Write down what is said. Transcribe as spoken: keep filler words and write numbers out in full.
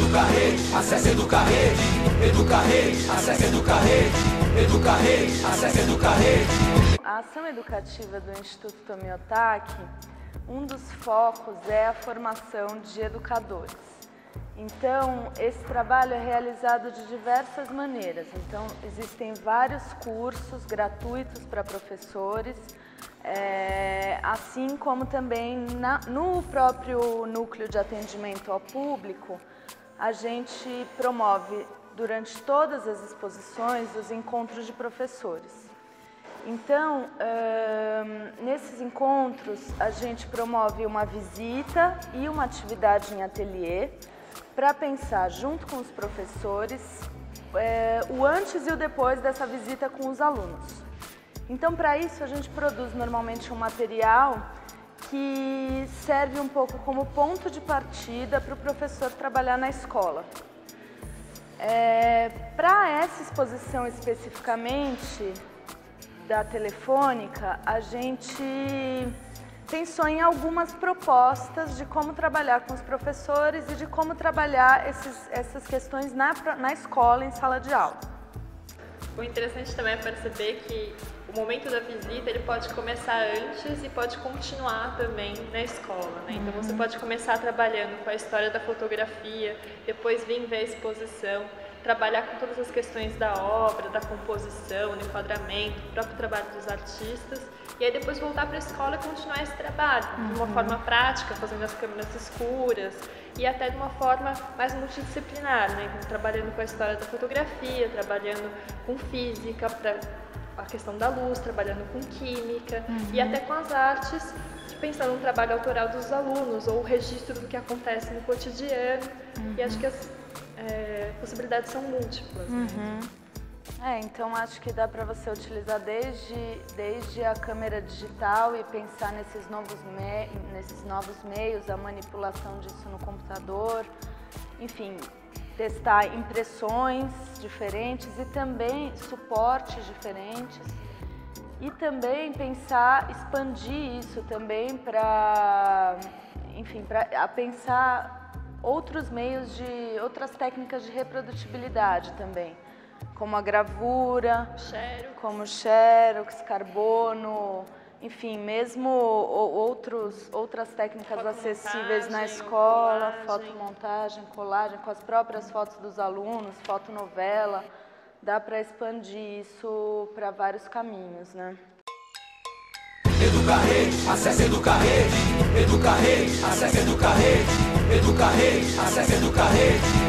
Educarrede, acesse Educarrede. Educarrede, acesse Educarrede. Educarrede, acesse Educarrede. A ação educativa do Instituto Tomi-Otaki, um dos focos é a formação de educadores. Então, esse trabalho é realizado de diversas maneiras. Então, existem vários cursos gratuitos para professores, é, assim como também na, no próprio núcleo de atendimento ao público, a gente promove durante todas as exposições os encontros de professores. Então, hum, nesses encontros, a gente promove uma visita e uma atividade em ateliê para pensar, junto com os professores, é, o antes e o depois dessa visita com os alunos. Então, para isso, a gente produz normalmente um material que serve um pouco como ponto de partida para o professor trabalhar na escola. É, para essa exposição especificamente da Telefônica, a gente pensou em algumas propostas de como trabalhar com os professores e de como trabalhar esses, essas questões na, na escola, em sala de aula. O interessante também é perceber que o momento da visita ele pode começar antes e pode continuar também na escola, né? Então você pode começar trabalhando com a história da fotografia, depois vir ver a exposição, trabalhar com todas as questões da obra, da composição, do enquadramento, do próprio trabalho dos artistas, e aí depois voltar para a escola e continuar esse trabalho de uma forma prática, fazendo as câmeras escuras e até de uma forma mais multidisciplinar, né? Então, trabalhando com a história da fotografia, trabalhando com física, pra a questão da luz, trabalhando com química uhum. e até com as artes, pensando no trabalho autoral dos alunos ou o registro do que acontece no cotidiano. Uhum. E acho que as é, possibilidades são múltiplas. Uhum. Né? É, então acho que dá para você utilizar desde, desde a câmera digital e pensar nesses novos, me, nesses novos meios, a manipulação disso no computador, enfim, testar impressões diferentes e também suportes diferentes e também pensar, expandir isso também para, enfim, para pensar outros meios de, outras técnicas de reprodutibilidade também, como a gravura, Xerox. como xerox, carbono, enfim, mesmo outros, outras técnicas acessíveis na escola, colagem. fotomontagem, colagem, com as próprias fotos dos alunos, fotonovela, dá para expandir isso para vários caminhos, né? Educarrede, acesse Educarrede. Educarrede, acesse Educarrede. Educarrede, acesse Educarrede.